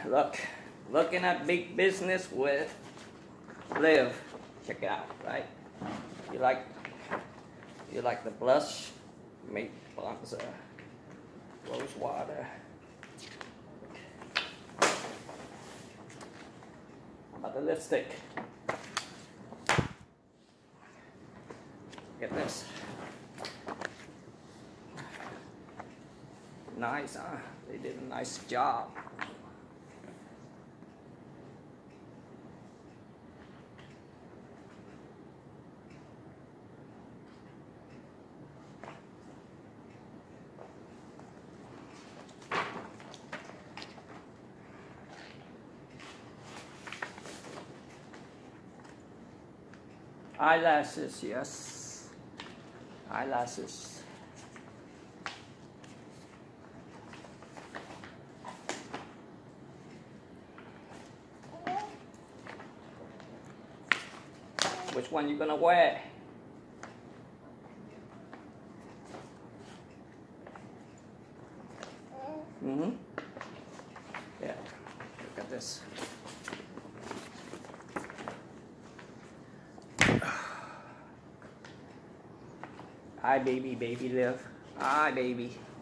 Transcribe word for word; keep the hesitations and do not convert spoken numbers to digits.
look, looking at big business with Live. Check it out, right? You like, you like the blush, make bronzer, rose water. How about the lipstick? Get this. Nice, huh? They did a nice job. Eyelashes, yes. Eyelashes. Which one you gonna wear? Mm-hmm. Yeah. Look at this. Hi, baby, baby, live. Hi, baby.